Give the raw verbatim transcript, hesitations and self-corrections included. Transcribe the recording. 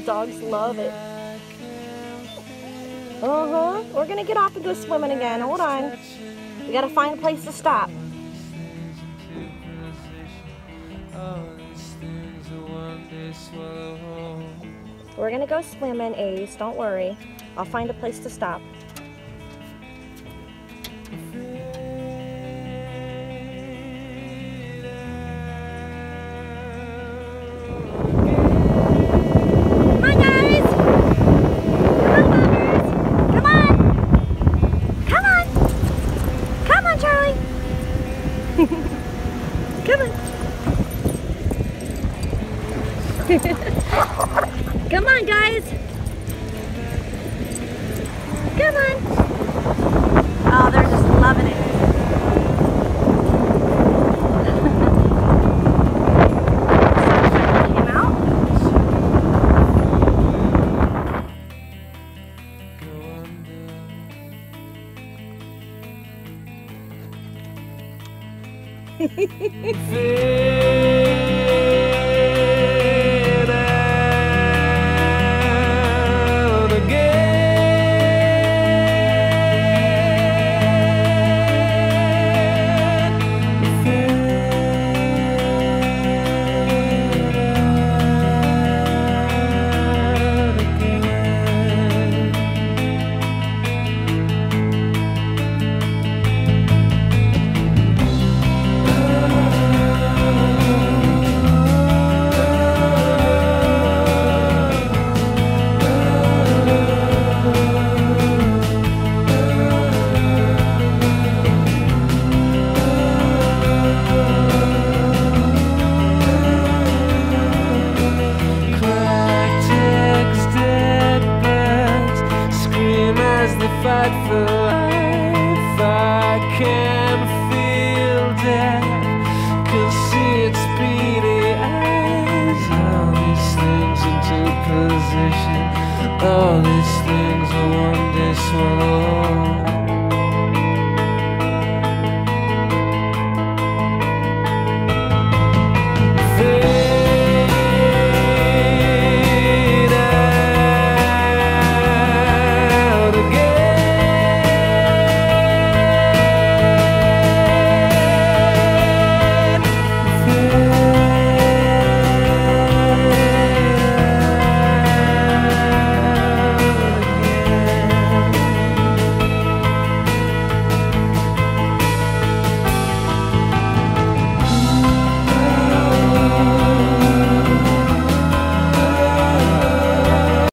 dogs love it. Uh-huh. We're gonna get off and go swimming again. Hold on. We gotta find a place to stop. We're gonna go swimming, Ace. Don't worry. I'll find a place to stop. Come on. Come on, guys. Come on. Oh, they're just loving it. Came out. Fight for life, I can feel death, can see its beady eyes. All these things into position, all these things will one day swallow.